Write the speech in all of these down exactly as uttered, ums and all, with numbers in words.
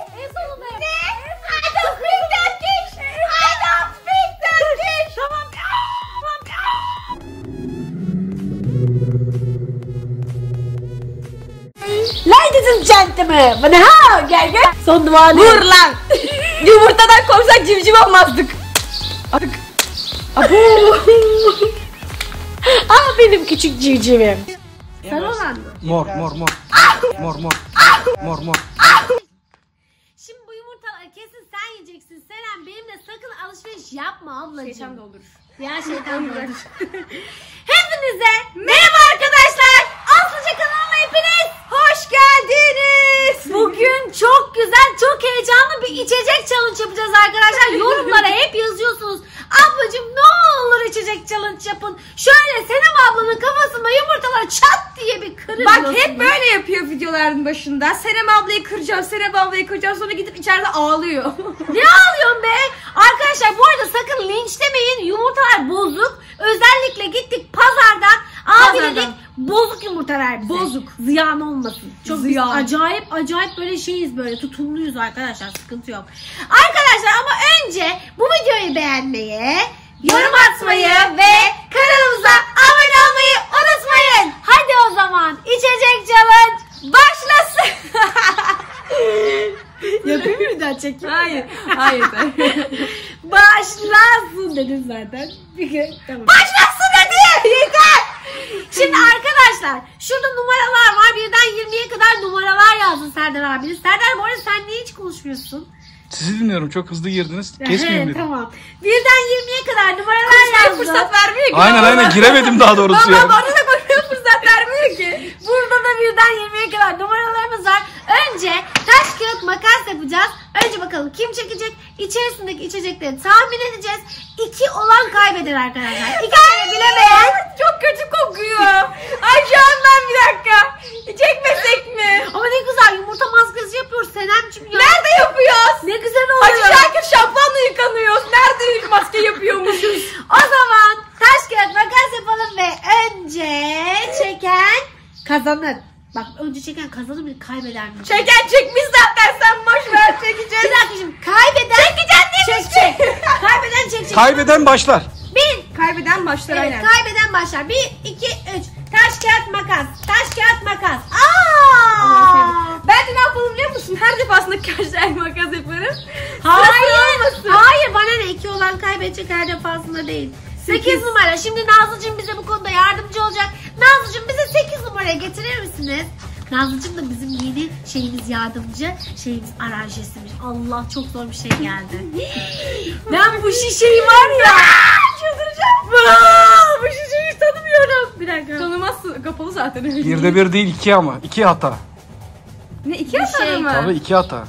En sonunda yap. Ne? I don't speak Turkish. I don't speak Turkish. Tamam. Ladies and gentlemen. Bana ha gel gel. Son duvarı. Vur lan. Yumurtadan korksak civciv olmazdık. Artık. Abu. Ah benim küçük civcivim. Sen olan mı? Mor mor mor. Mor mor. Mor mor. Şimdi bu yumurtaları kesin sen yiyeceksin. Selen benimle sakın alışveriş yapma ablacığım. Şeytan da olur. Ya şeytan da olur. Hepinize merhaba arkadaşlar. Aslıca kanalına hepiniz hoş geldiniz. Bugün çok güzel, çok heyecanlı bir içecek challenge yapacağız arkadaşlar. Yorumlara hep yazıyorsunuz. Ablacığım ne olur içecek challenge yapın. Şöyle Senem ablanın kafasında yumurtaları çat diye bir kırın. Bak hep böyle yapıyor videoların başında. Senem ablayı kıracağım, Senem ablayı kıracağım, sonra gidip içeride ağlıyor. Ne ağlıyorsun be? Arkadaşlar bu arada sakın linçlemeyin. Yumurtalar bozuk. Özellikle gittik pazardan. Abi Pazardan. dedik bozuk yumurta ver bize. Bozuk. Ziyan olmasın. Çok Ziyan. biz acayip acayip böyle şeyiz böyle tutumluyuz arkadaşlar. Sıkıntı yok. Arkadaşlar ama önce bu videoyu beğenmeyi, yorum atmayı ve kanalımıza abone olmayı unutmayın. Hadi o zaman içecek challenge başlasın. Yapayım mı bir daha çekeyim? Hayır, hayır. Başlasın dedim zaten. Tamam. Başlasın dedi. Yeter. Şimdi arkadaşlar şurada numaralar var. Birden yirmiye kadar numaralar yazdı Serdar abiniz. Serdar bu arada sen niye hiç konuşmuyorsun? Sizi dinliyorum. Çok hızlı girdiniz. Kesmeyeyim dedim. Tamam. Birden yirmiye kadar numaralar yazdı. Fırsat vermiyor ki. Aynen aynen giremedim daha doğrusu ya. Baba bana da koşuyor, fırsat vermiyor ki. Burada da birden yirmiye kadar numaralarımız var. Önce taş kağıt makas yapacağız. Önce bakalım kim çekecek? İçerisindeki içecekleri tahmin edeceğiz. İki olan kaybeder arkadaşlar. İki tane bilemeyen. Çok kötü kokuyor. Ay şu an ben bir dakika. Çekmesek mi? Ama ne güzel yumurta maskesi yapıyoruz Senemciğim ya. Nerede yapıyoruz? Ne güzel Hacı oluyor. Şakir şampuanla yıkanıyoruz. Nerede maske yapıyormuşuz? O zaman taş kağıt makas yapalım ve önce çeken kazanır. Bak önce çeken kazanır mı kaybeder mi? Çeken çekmiş zaten, sen boş ver, çekeceğiz. Bir dakika şimdi kaybeden Çekeceksin değil mi? çek çek. Kaybeden çek çek. Kaybeden başlar. Bir. Kaybeden başlar Evet, aynen. kaybeden başlar. Bir, iki, üç. Taş kağıt makas. Taş kağıt makas. Aa! Ben de ne yapalım biliyor musun? Her defasında kaç tane makas yaparım. Hayır. Hayır bana ne? İki olan kaybedecek her defasında değil. Sekiz numara. Şimdi Nazlıcığım bize bu konuda yardımcı olacak. Nazlıcığım bize sekiz numaraya getirir misiniz? Nazlıcığım da bizim yeni şeyimiz yardımcı. Şeyimiz aranjesimiz. Allah çok zor bir şey geldi. Ben bu şişeyi var ya. Çıldıracağım. Aa, bu şişeyi hiç tanımıyorum. Bir dakika. Tanımazsın, kapalı zaten öyle. Birde bir değil iki ama. İki hata. Ne, iki Bir hata şey. mı? Tabii iki hata.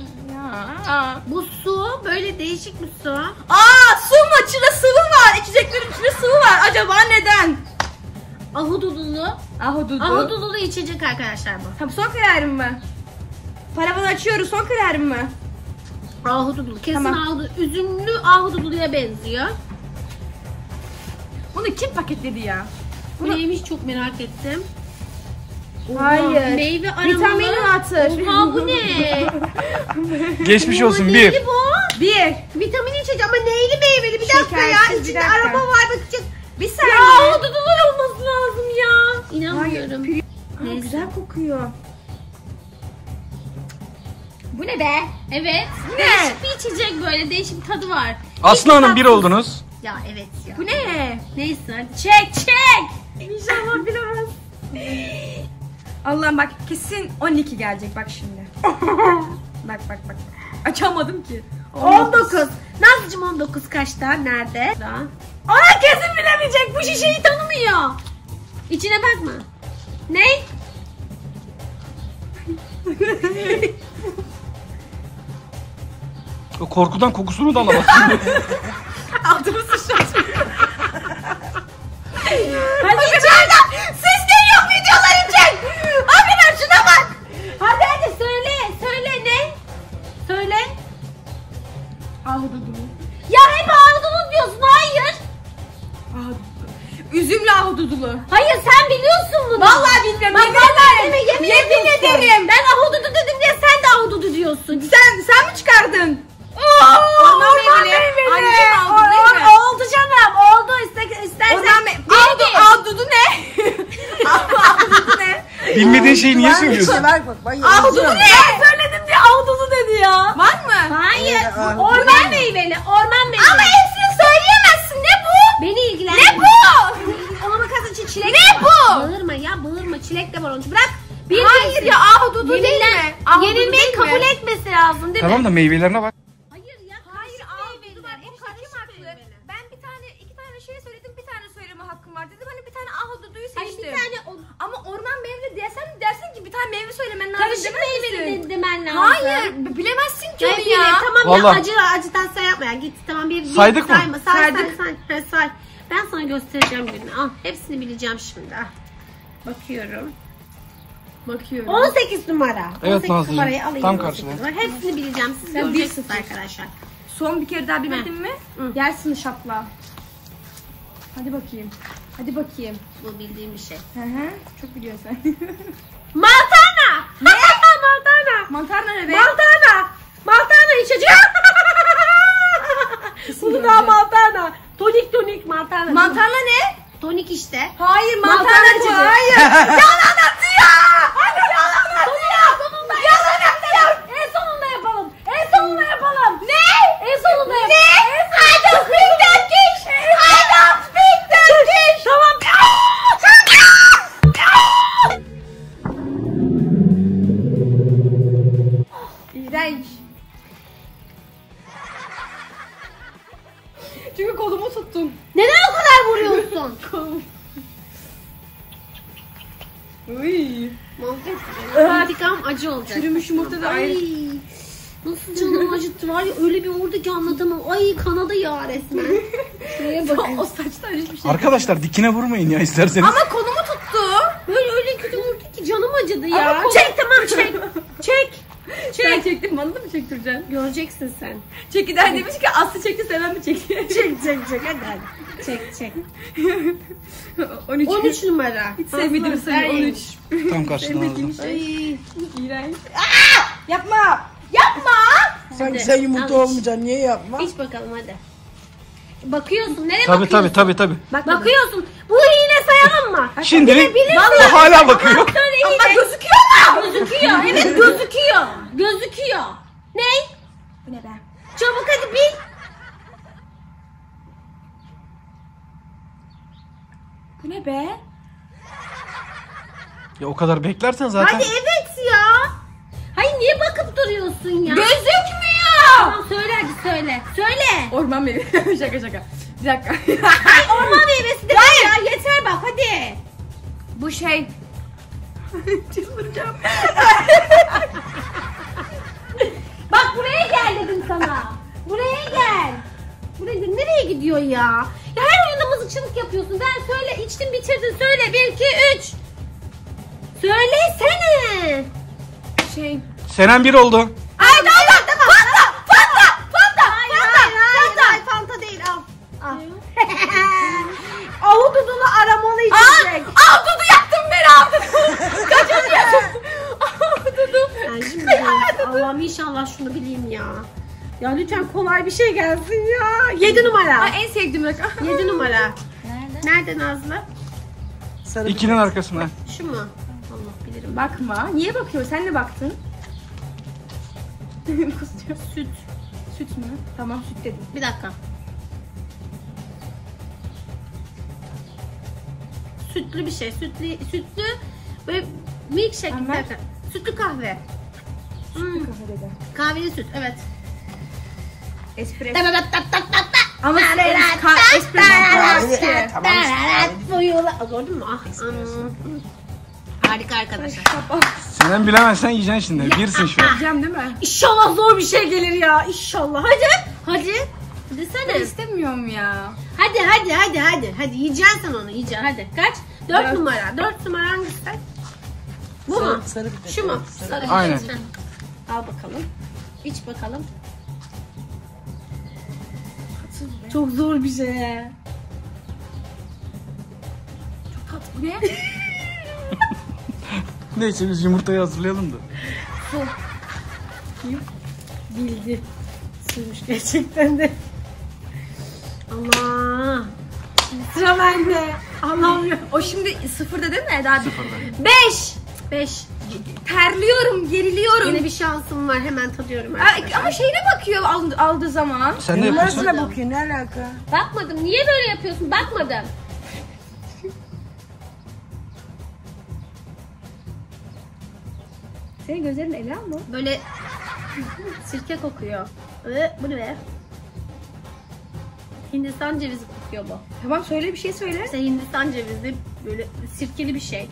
Ya. Bu su böyle değişik bir su. Aa, su mu? İçinde sıvı var. İçeceklerin içinde sıvı var. Acaba neden? Ahududulu. Ahududu. Ahududulu içecek arkadaşlar bu. Tamam, son kararım mı? Paravanı açıyoruz, son kararım mı? Ahududulu. Kesin Tamam. ahududu. Üzümlü ahududuluya benziyor. Bunu kim paketledi ya? Bu Bunu- neymiş çok merak ettim. Hayır. Meyve aromalı. Vitamin atır. Oha bu ne? Geçmiş olsun Bu bir. neyli bu? Bir. Vitamin içecek ama neyli meyveli? Bir dakika ya. Şekersiz, bir İçinde dakika. araba var bakacak. Bir Ya saniye. ahududulu olması lazım ya. İnanmıyorum. Hayır. Aa, Neyse. güzel kokuyor. Bu ne be? Evet. Ne? Değişik bir içecek böyle. Değişik bir tadı var. Aslı Hanım bir oldunuz. Ya evet ya. Bu ne? Neyse hadi çek çek. İnşallah bilemez. Allah'ım bak, kesin on iki gelecek bak şimdi. Bak bak bak. Açamadım ki. on dokuz. Nazlıcığım on dokuz kaçta? Nerede? Ana kesin bilemeyecek. Bu şişeyi tanımıyor. İçine bakma. Ne? O korkudan kokusunu da alamazsın. Altımı sıçrattım. Hadi içeriden. Ses geliyor videolar için. Hakikaten şuna bak. Hadi hadi söyle. Söyle ne? Söyle. Ahududu. Ya hep ahududulu diyorsun. Hayır. Ahududu. Üzümlü ahududulu. Hayır sen biliyorsun bunu. Vallahi bilmiyorum. Bak Yemin vallahi ederim. deme, yemin, Yemin ediyorsun. ederim. Ben ahududu dedim diye sen de ahududu ahududu diyorsun? Sen sen mi çıkardın? Orman meyveli. meyveli. Annem aldı değil Or- mi? Oldu canım. Oldu. İste, istersen. Orman me- Neydi? Ahududu ne? Ahududu ne? Bilmediğin şeyi niye söylüyorsun? Bak bak bak. Ahududu ne? Ben söyledim diye ahududu dedi ya. Var mı? Hayır. Ee, ahududu Orman meyveli. Orman meyveli. Ama hepsini söyleyemezsin. Ne bu? Beni ilgilendirmiyor. Ne bu? Ona bakasın için çilek Ne de var. bu? Bağırma ya bağırma. Çilek de var onun için. Bırak. Bir Hayır bilsin. ya ahududu değil Yenilden- mi? Ahududu Yenilmeyi değil mi? kabul etmesi lazım değil Tamam mi? da meyvelerine bak. Hayır ya. Hayır karışık ahududu var. meyveli. O karışık haklı. meyveli. Ben bir tane iki tane şey söyledim. Bir tane söyleme hakkım var dedim. Hani bir tane ahududuyu Hayır, seçtim. bir tane o- Ama orman meyveli dersen dersin ki bir tane meyve söylemen lazım. Karışık demez meyveli misin? de- demen lazım. Hayır b- bilemezsin ki Ya onu File, ya. tamam Vallahi. ya acı acıdan yapma ya git tamam bir, bir Saydık mı? sayma, say, Saydık. say, say, say, say. Ben sana göstereceğim günü. Al hepsini bileceğim şimdi. Al. Bakıyorum. Bakıyorum. on sekiz numara. Evet, on sekiz Nazlıcığım. numarayı alayım. Tam on sekiz karşıda. numara. Hepsini bileceğim. Siz Sen göreceksiniz bir sıfır. arkadaşlar. Son bir kere daha bilmedin mi? Hı. Yersin şapla. Hadi bakayım. Hadi bakayım. Bu bildiğim bir şey. Hı hı. Çok biliyorsun sen. Maltana. Ne? Maltana. Mantar ne be? Maltana. Maltana içeceğim. Bunu daha Maltana. Tonik tonik Maltana. Mantarla ne? Tonik işte. Hayır Mantarla mantarla bu. içeceğim. Hayır. Yalan atıyor. Hadi yalan atıyor. Sonunda Yalan atıyor. En sonunda yapalım. En sonunda yapalım. Ne? En sonunda yapalım. Ne? I don't speak Turkish. I don't speak Turkish. Tamam. İğrenç. Çünkü kolumu tuttum. Neden o kadar vuruyorsun? Kolum. Uy. Mahvettim. İntikam acı olacak. Çürümüş yumurta da Ay. ayrı. Nasıl canımı acıttı var ya öyle bir vurdu ki anlatamam. Ay kanadı ya resmen. Şuraya bakın. O saçtan hiçbir şey. Arkadaşlar dikine vurmayın ya isterseniz. Ama kolumu tuttu. Böyle öyle kötü vurdu ki canım acıdı Ama ya. kol- Çek tamam çek. Çek. Sen çektin bana da mı çektireceksin? Göreceksin sen. Çekiden demiş ki Aslı çekti Seven mi çekti? Çek çek çek hadi hadi. Çek çek. on üç. on üç numara. Hiç sevmediğim sayı on üç. Tam karşıda Sevmediğim Nazlı. şey. Ay. İğrenç. Yapma. Yapma. Sanki Hadi, sen yumurta al iç. olmayacaksın. Niye yapma? İç bakalım hadi. Bakıyorsun nereye Tabi bakıyorsun? tabi tabi tabi. Bak, bakıyorsun. Bunu yine sayalım mı? Şimdi Vallahi- o hala bakıyor. Söyle Ama yine. gözüküyor mu? Gözüküyor. Evet gözüküyor. Gözüküyor. Ne? Bu ne be? Çabuk hadi bil. Bu ne be? Ya o kadar beklersen zaten. Hadi evet ya. Hayır niye bakıp duruyorsun ya? Gözükmüyor. Tamam söyle hadi söyle. Söyle. Orman meyvesi. şaka şaka. Bir dakika. Ay orman meyvesi de ver ya. Yeter bak hadi. Bu şey. Çıldıracağım. Bak buraya gel dedim sana. Buraya gel. Buraya gel. Nereye gidiyor ya? Ya her oyunda mızıkçılık yapıyorsun. Ben söyle içtin bitirdin. Söyle bir iki üç. Söylesene. Şey. Senen bir oldu. Ay tamam tamam. Fanta Fanta Fanta. Hayır hayır hayır. Hayır, Fanta değil al. Al. Ahududulu aromalı içecek. Aa Dudu yaktın beni Ahududu. Kaçırıyorsun. Ahududu. Ben şimdi Allah'ım inşallah şunu bileyim ya. Ya lütfen kolay bir şey gelsin ya. Yedi numara. Ay, en sevdiğim rakam. Yedi numara. Nerede? Nerede Nazlı? Sarı İkinin arkasına. Şu mu? Allah bilirim. Bakma. Niye bakıyor? Sen de baktın. Kusuyor. Süt. Süt mü? Tamam süt dedim. Bir dakika. Sütlü bir şey. Sütlü, sütlü böyle milkshake. Ama- Bir dakika. Sütlü kahve. Hmm, Kafa dedi. kahveli süt. Evet. Espresso. Ama es- ka- espresso. Tamam. Gördün mü? Ah. hmm. Harika arkadaşlar. Senen bilemezsen yiyeceksin şimdi. Birsin şu an. Yiyeceğim değil mi? İnşallah zor bir şey gelir ya. İnşallah. Hadi. Hadi. Ben Desene. istemiyorum ya. Hadi hadi hadi hadi. Hadi yiyeceksin sen onu yiyeceksin. Hadi. Kaç? Dört Dört. numara. Dört numara hangisi? Bu Sarı- mu? sarı bir de. Şu mu? Sarı. Sarı. Aynen. Heh. Al bakalım. İç bakalım. Çok zor bir şey. Tat bu ne? Neyse biz yumurtayı hazırlayalım da. Su. Bakayım. Bildi. Sürmüş gerçekten de. Allah. Şimdi sıra bende. Allah'ım ya. O şimdi sıfırda değil mi Eda? Sıfırda. Beş. Beş. Terliyorum, geriliyorum. Yine bir şansım var. Hemen tadıyorum. Aa, ama şeyine bakıyor aldı, aldığı zaman. Sen ne yapıyorsun? Nasıl bakıyor? Ne alaka? Bakmadım. Niye böyle yapıyorsun? Bakmadım. Senin gözlerin Ela mı? Böyle sirke kokuyor. Ee, bu ne be? Hindistan cevizi kokuyor bu. Tamam söyle bir şey söyle. İşte Hindistan cevizi böyle sirkeli bir şey.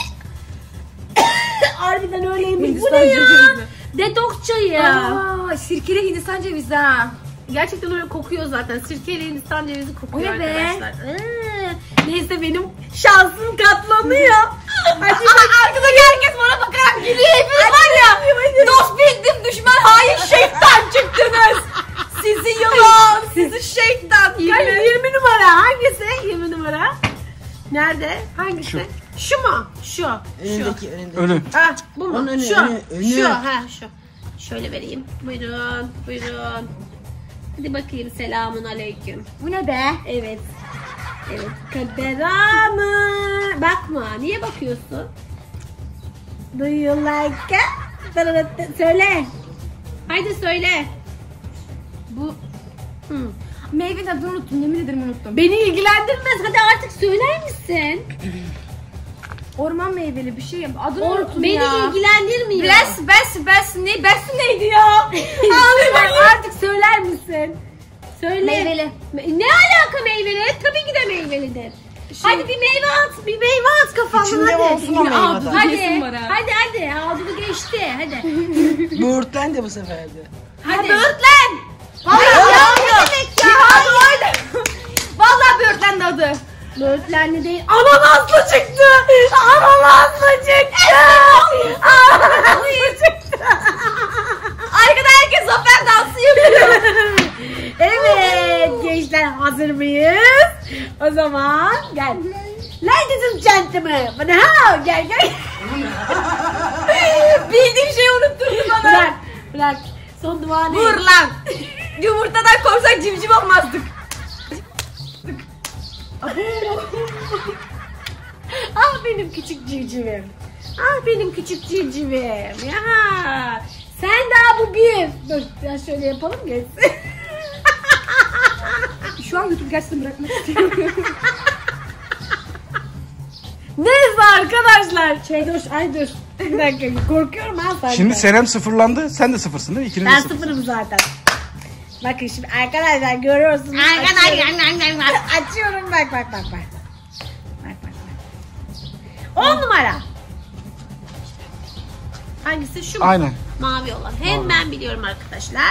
Harbiden öyleymiş. Hindistan Bu ne ya? cevizi. Detoks çayı. Aa, sirkeli Hindistan cevizi ha. Gerçekten öyle kokuyor zaten. Sirkeli Hindistan cevizi kokuyor O ne be? arkadaşlar. Ee, neyse benim şansım katlanıyor. Hadi Arkadaki herkes bana bakarak gülüyor. Hepiniz var ya. Dost bildim düşman hain şeytan çıktınız. Sizi yılan, sizi şeytan. yirmi, yirmi numara. Hangisi? yirmi numara. Nerede? Hangisi? Şu. Şu mu? Şu. Şu. Önündeki önündeki. Ölü. Ha, bu mu? Onun önü, şu. önü, önü. Şu. Ha, şu. Şöyle vereyim. Buyurun. Buyurun. Hadi bakayım. Selamun aleyküm. Bu ne be? Evet. Evet. Kaderama. Bakma. Niye bakıyorsun? Do you like it? Söyle. Haydi söyle. Bu Hı. meyvenin adını unuttum. Yemin ederim unuttum. Beni ilgilendirmez. Hadi artık söyler misin? Orman meyveli bir şey. Adını Or unuttum beni ya. ilgilendirmiyor. Bes, bes, bes ne? Bes neydi ya? Ağlıyorum. Artık söyler misin? Söyle. Meyveli. Me- Ne alaka meyveli? Tabii ki de meyvelidir. Hadi bir meyve at, bir meyve at kafamdan İçinde hadi. olsun o meyve Hadi, de. hadi, Yesin var ha. hadi, hadi, ağzını geçti, hadi. Böğürtlen de bu sefer de. Hadi. Böğürtlen. Vallahi Ya, ya, ya. ne demek ya? Ya, vallahi böğürtlen de adı. Böğürtlenli değil, ananaslı çıktı. Ananaslı çıktı. Ananaslı çıktı. Arkada herkes zafer dansı yapıyor. Evet, gençler hazır mıyız? O zaman gel. Ladies and gentlemen. Bana ha, gel gel. Bildiğim şeyi unutturdun bana. Bırak, bırak. Son dua ne? Vur lan. Yumurtadan korksak civciv olmazdık. Ah benim küçük civcivim. Ah benim küçük civcivim. Ya. Sen daha bu bir. Dur biraz şöyle yapalım geçsin. Şu an YouTube gerçekten bırakmak istiyorum. Neyse arkadaşlar. Şey dur, ay dur. Bir dakika korkuyorum ha sanki. Şimdi Senem sıfırlandı. Sen de sıfırsın değil mi? İkiniz de Ben sıfırsın. sıfırım zaten. Bakın şimdi arkadaşlar görüyorsunuz. Açıyorum. Açıyorum bak bak bak bak. Bak bak bak. On numara. Hangisi şu mu? Aynen. Mavi olan. Hem Mavi. ben biliyorum arkadaşlar.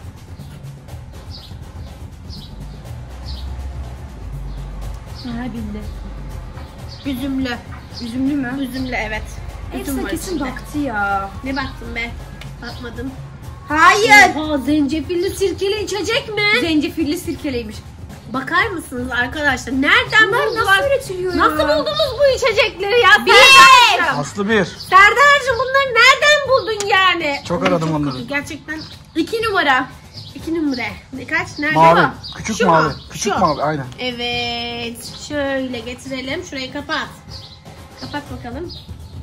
Ha bildi. Üzümlü. Üzümlü mü? Üzümlü evet. Üzüm Hepsine var kesin içinde. baktı ya. Ne baktın be? Bakmadım. Hayır. Oha, zencefilli sirkeli içecek mi? Zencefilli sirkeleymiş. Bakar mısınız arkadaşlar? Nereden Bunlar buldular? nasıl üretiliyor ya? Nasıl buldunuz bu içecekleri ya? Bir. Serdar'cığım. Aslı bir. Serdar'cığım bunları nereden buldun yani? Çok aradım onları. Gerçekten İki numara. iki numara. Ne kaç? Nerede? Mavi. bu? Küçük Şu mu? mavi. Küçük Şu. mavi aynen. Evet. Şöyle getirelim. Şurayı kapat. Kapat bakalım.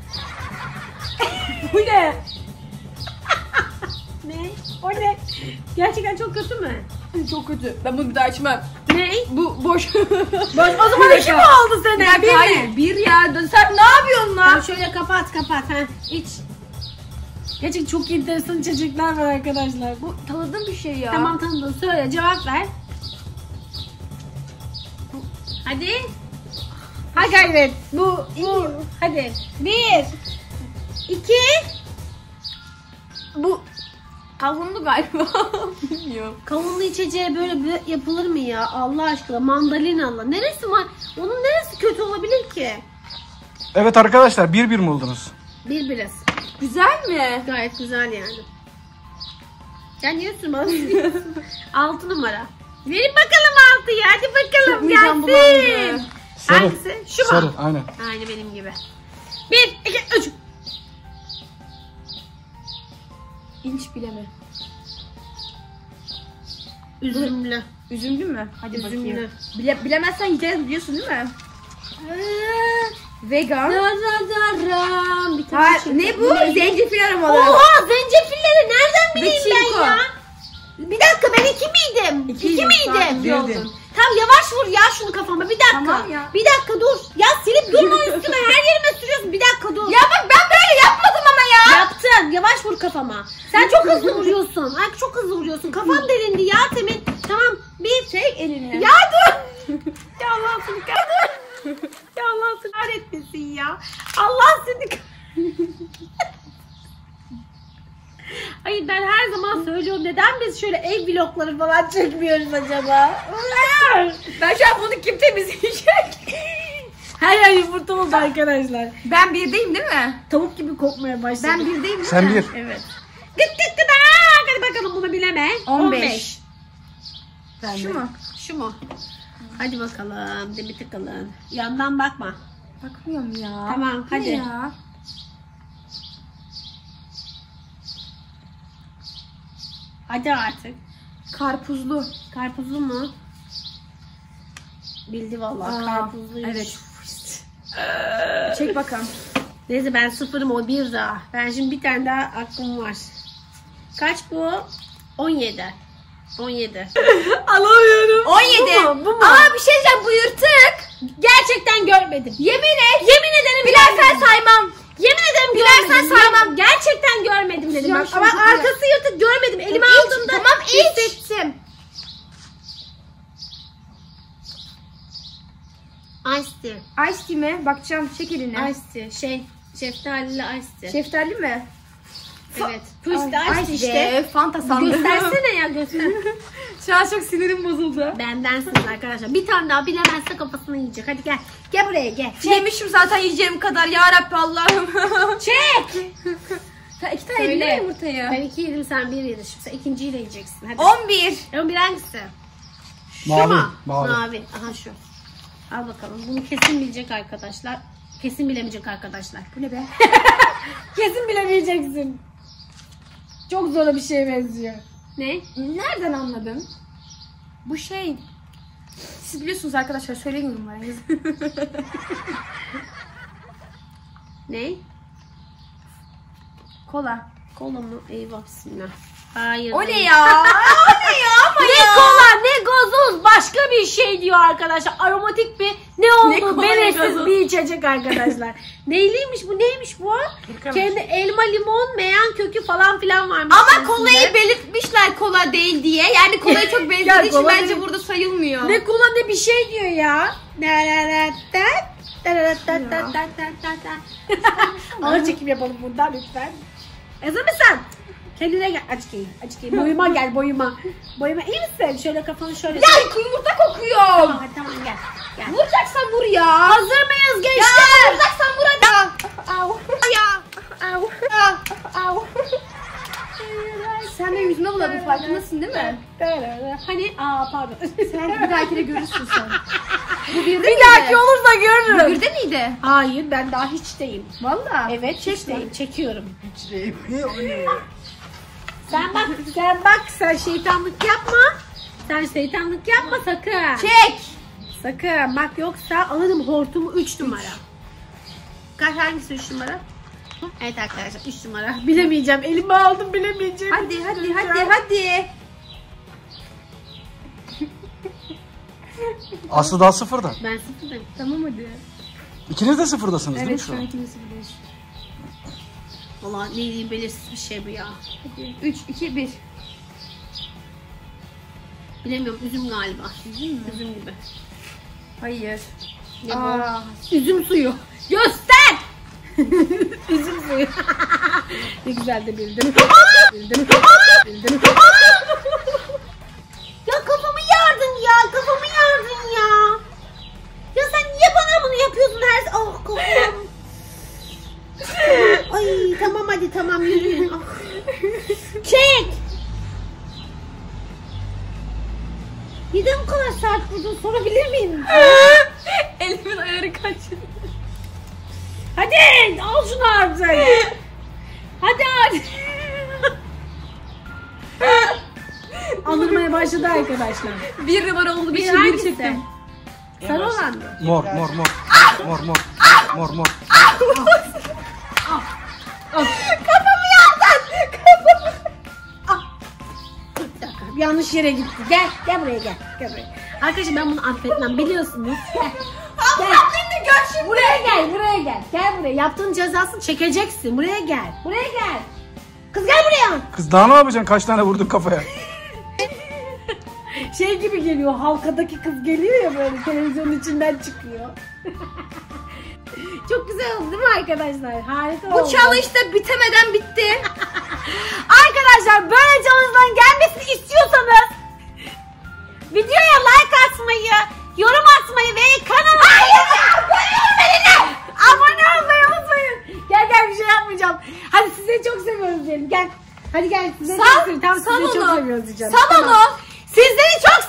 Bu ne? Ne? O ne? Gerçekten çok kötü mü? Çok kötü. Ben bunu bir daha içmem. Ne? Bu boş. Boş. O zaman iki mi oldu senin? Ya, Bir hayır. mi? Bir ya. Sen ne yapıyorsun lan? Tamam şöyle kapat kapat. Ha. İç. Gerçekten çok enteresan içecekler var arkadaşlar. Bu tanıdığım bir şey ya. Tamam tanıdım. Söyle cevap ver. Hadi. Ha gayret. Bu, bu. Hadi. Bir. İki. Bu kavunlu galiba. Bilmiyorum. Kavunlu içeceğe böyle bir yapılır mı ya? Allah aşkına mandalinalı. Neresi var? Onun neresi kötü olabilir ki? Evet arkadaşlar bir bir mi oldunuz? Bir biraz. Güzel mi? Gayet güzel yani. Sen yiyorsun bana. Altı numara. Verin bakalım altıyı. Hadi bakalım Çok midem gelsin. bulandı. Sarı. Hangisi? Şu mu? Sarı aynen. Aynı benim gibi. Bir, iki, üç. İnç bileme. Üzümlü. Üzümlü mü? Hadi Üzümlü. bakayım. Bile, bilemezsen yiyeceğiz biliyorsun değil mi? Vegan. Dararam. Bir tane Ha, şey- ne bu? Zencefil aromalı. Oha, zencefilleri nereden bileyim Ve ben çinko. ya? Bir dakika, ben iki miydim? İkiydin, iki miydim? sen iki oldun. Tamam, yavaş vur ya şunu kafama, bir dakika. Tamam ya. Bir dakika dur. Ya silip durma üstüme, her yerime sürüyorsun. Bir dakika dur. Ya bak ben böyle yapmadım ama ya. Yaptın. Yavaş vur kafama. Sen çok hızlı vuruyorsun. Ay çok hızlı vuruyorsun. Kafam delindi ya Temin. Tamam. Bir. Çek elini. Ya dur. Ya Allah seni kahretsin. Ya Allah seni kahretmesin ya. Allah seni kahretsin. Hayır, ben her zaman söylüyorum. Neden biz şöyle ev vlogları falan çekmiyoruz acaba? Ben şu an bunu kim temizleyecek? Her yer yumurta oldu arkadaşlar. Ben birdeyim değil mi? Tavuk gibi kokmaya başladı. Ben birdeyim değil Sen mi? bir. Evet. Gıt gıt gıt. Hadi bakalım, bunu bileme. On beş. Şu mu? Şu mu? Hadi bakalım. Demet tıkalım. Yandan bakma. Bakmıyorum ya. Tamam, Ne hadi. ya? Hadi artık. Karpuzlu. Karpuzlu mu? Bildi vallahi. Aa, Karpuzluymuş. evet. Çek bakalım. Neyse, ben sıfırım, o bir daha. Ben şimdi bir tane daha aklım var. Kaç bu? on yedi. on yedi. Alamıyorum. on yedi. Bu mu? Bu mu? Aa bir şey diyeceğim, bu yırtık. Gerçekten görmedim. Yemin et. Yemin ederim Bilersen görmedim. saymam. Yemin ederim Bilersen görmedim. saymam. Gerçekten görmedim dedim. Ya Bak, şunu ama ya. arkası yırtık, görmedim. Elime İç, aldığımda tamam, iç. hissettim. Ice tea. Ice tea mi? Bakacağım, çek elini. Ice tea. Şey, şeftalili ice tea. Şeftali mi? Evet. Bu işte Ay, ice ice işte. işte. Fanta sandım. Göstersene ya, göster. Şu an çok sinirim bozuldu. Bendensiniz arkadaşlar. Bir tane daha bilemezse kafasını yiyecek. Hadi gel. Gel buraya gel. Yemişim zaten yiyeceğim kadar ya Rabbi Allah'ım. Çek. Sen iki tane yedin mi yumurtayı? Ben iki yedim, sen bir yedin. Şimdi sen ikinciyi de yiyeceksin. Hadi. on bir. on bir hangisi? Şu Mavi, mu? mavi. Mavi. Aha şu. Al bakalım. Bunu kesin bilecek arkadaşlar. Kesin bilemeyecek arkadaşlar. Bu ne be? Kesin bilemeyeceksin. Çok zor bir şeye benziyor. Ne? Nereden anladın? Bu şey. Siz biliyorsunuz arkadaşlar, söyleyin yorumlara yazın. Ne? Kola. Kola mı? Eyvah, bismillah. Hayır. O ne değil. ya? O ne ya? Ama Ne ya. kola ne gazoz, başka bir şey diyor arkadaşlar. Aromatik bir ne Ne olduğu kola, ne belirsiz gazoz? bir içecek arkadaşlar. Neyliymiş bu, neymiş bu? Kendi elma, limon, meyan kökü falan filan varmış. Ama içerisinde. kolayı belirtmişler kola değil diye. Yani kolaya çok Ya, benzediği için kola bence değil. burada sayılmıyor. Ne kola ne bir şey diyor ya. Ağır çekim yapalım bundan lütfen. Ezra mısın? Kendine gel. Aç giyin. Aç giyin. Boyuma gel, boyuma. Boyuma iyi misin? Şöyle kafanı şöyle. Ya yumurta kokuyor. Tamam, hadi, tamam gel. Gel. Vuracaksan vur ya. Hazır mıyız Ya gençler? vuracaksan vur hadi. Au. Ya. Au. Au. Sen de yüzüne buladın, farkındasın değil mi? Hani? Aa pardon. Sen bir dahakine görürsün sen. Bu bir Bir dahaki olursa görürüm. Bir de miydi? Hayır, ben daha hiçteyim. Valla. Evet, hiçteyim. Çekiyorum. Şey, o ne? Sen bak, sen bak, sen şeytanlık yapma. Sen şeytanlık yapma sakın. Çek. Sakın bak, yoksa alırım hortumu üç numara. Kaç, hangisi üç numara? Evet arkadaşlar, üç numara. Bilemeyeceğim, elime aldım, bilemeyeceğim. Hadi hadi hadi hadi. Aslı daha sıfırda. Ben sıfırdayım. Tamam hadi. İkiniz de sıfırdasınız değil mi Evet şu şu an an? ikimiz biliyoruz. Valla ne diyeyim, belirsiz bir şey bu ya. Hadi. üç, iki, bir. Bilemiyorum, üzüm galiba. Üzüm mü? Üzüm gibi. Hayır. Ne Aa. bu? Üzüm suyu. Göster! Üzüm suyu. Ne güzel de bildim. bildim. bildim. Ya kafamı yardın ya, kafamı yardın ya. Ya sen niye bana bunu yapıyorsun her... Ah kafam. Ay tamam, hadi tamam, yürüyün. Ah. Çek! Neden bu kadar sert vurdun, sorabilir miyim? Elimin ayarı kaçtı. Hadi al şunu artık. Hadi hadi. alırmaya başladı arkadaşlar. Bir numara oldu. Bir Bir şey bir hangisi? çektim. Sarı olan mı? Mor mor mor. Mor mor. Mor mor. Kafamı yaldın. Kafamı. Bir dakika, yanlış yere gitti. Gel, gel buraya gel. Gel buraya. Arkadaşlar ben bunu affetmem biliyorsunuz. Gel. Gel. Beni gör şimdi. Buraya gel, buraya gel. Gel buraya. Yaptığın cezasını çekeceksin. Buraya gel. Buraya gel. Kız gel buraya. Kız daha ne yapacaksın? Kaç tane vurdun kafaya? Şey gibi geliyor. Halkadaki kız geliyor ya böyle televizyonun içinden çıkıyor. Çok güzel oldu değil mi arkadaşlar? Harika oldu. Bu challenge da bitemeden bitti. Arkadaşlar böyle challenge'ların gelmesini istiyorsanız videoya like atmayı, yorum atmayı ve kanala abone olmayı unutmayın. Gel gel bir şey yapmayacağım. Hadi sizi çok seviyoruz diyelim. Gel. Hadi gel size Sal- çok seviyoruz. Tamam sal sizi çok onu. seviyoruz diyeceğim. Sal Tamam. onu. Sizleri çok